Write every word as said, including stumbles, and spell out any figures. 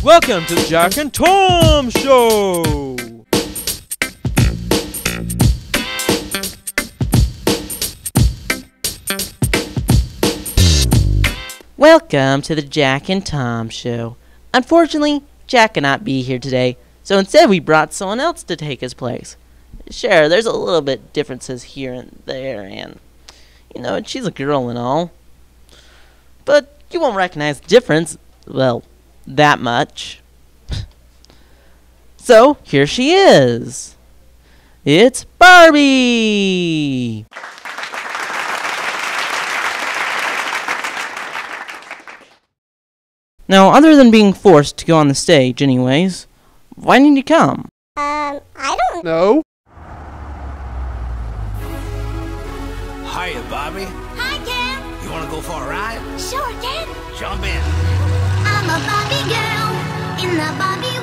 Welcome to the Jack and Tom Show! Welcome to the Jack and Tom Show. Unfortunately, Jack cannot be here today, so instead we brought someone else to take his place. Sure, there's a little bit differences here and there, and, you know, she's a girl and all. But you won't recognize the difference, well, that much. So, here she is. It's Barbie! Now, other than being forced to go on the stage anyways, why didn't you come? Um, I don't know. Hiya, Barbie. Hi, Ken. You wanna go for a ride? Sure, Ken. Jump in. I'm a Barbie girl in the Barbie